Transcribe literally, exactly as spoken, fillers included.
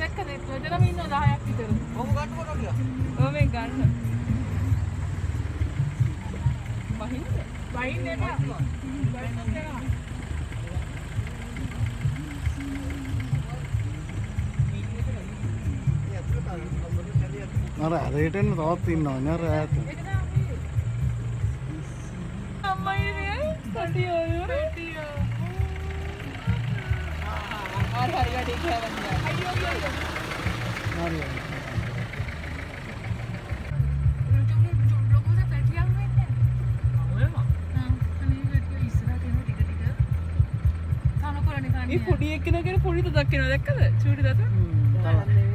දැක්කද? මෙතනම ඉන්නවා දහයක් විතර. කොහොම ගන්න කොටද? ඔය මේ ගන්න. බහින්ද? බහින්න එපා. බහින්න එපා. අර ඇරේට එන්න තවත් ඉන්නවා නේ අර ඈත. අම්මයි නේ කඩියෝ රෙඩියෝ. ආ හරි හරි වැඩි කියලා. අයියෝ අයියෝ. හරි. ඒ පොඩි එක්කෙනාගේ පොඩි දතක් එනවා දැක්කද? චූටි දත. හ්ම්.